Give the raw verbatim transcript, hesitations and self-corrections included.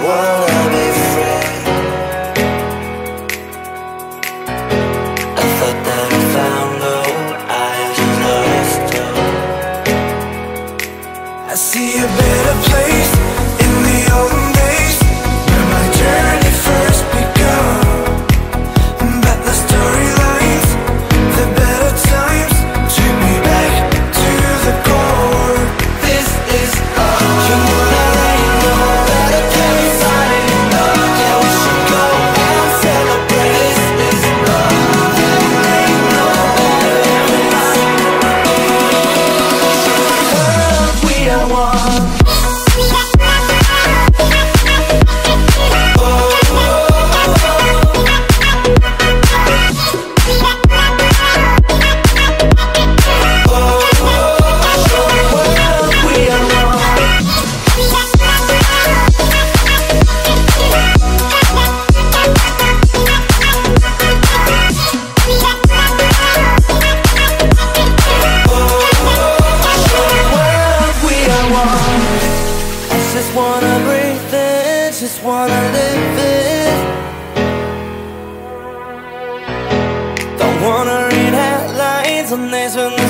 wanna be free. I thought that I found love, I just lost hope. I see a better place in the olden days, where my journey first begun. But the storylines, the better times, took me back to the core. This is all. You know that I know that I can't find enough. Yeah, we should go and celebrate. This is all. There ain't no better place. World, we are one. Just wanna breathe this, just wanna live it. Don't wanna read headlines on this one.